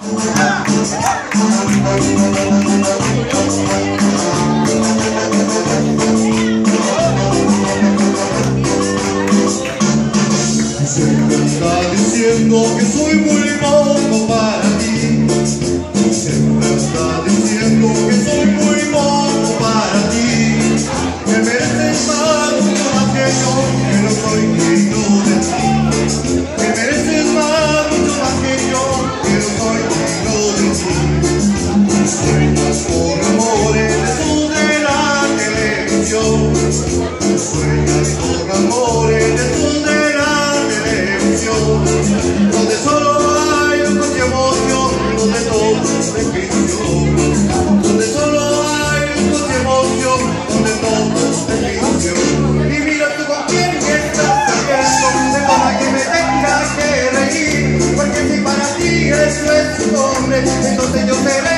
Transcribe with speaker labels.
Speaker 1: Está diciendo que soy muy mono para ti. Siempre está diciendo que soy muy mono para ti. Que mereces más mucho más que yo, que no soy digno de ti. Que mereces más mucho más que yo, que no soy digno de ti. Sueñas por amores de esos de la televisión. Sueñas por amores de esos de la televisión, donde solo hay luz y emoción, donde todo es ficción, donde solo hay luz y emoción, donde todo es ficción. Y mira tú con quién estás saliendo, de forma que me tenga que reír, porque si para ti eso es un hombre, entonces yo seré